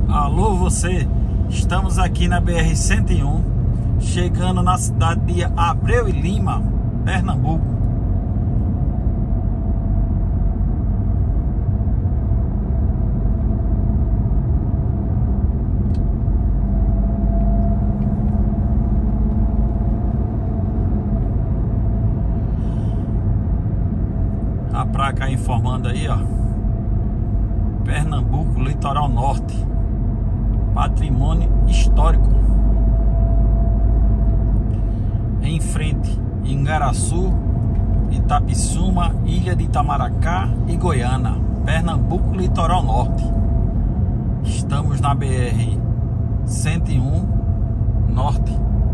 Alô você, estamos aqui na BR-101, chegando na cidade de Abreu e Lima, Pernambuco. A placa informando aí, ó, Pernambuco, Litoral Norte, Patrimônio Histórico. Em frente, Ingaraçu, Itapissuma, Ilha de Itamaracá e Goiânia, Pernambuco, Litoral Norte. Estamos na BR-101 Norte.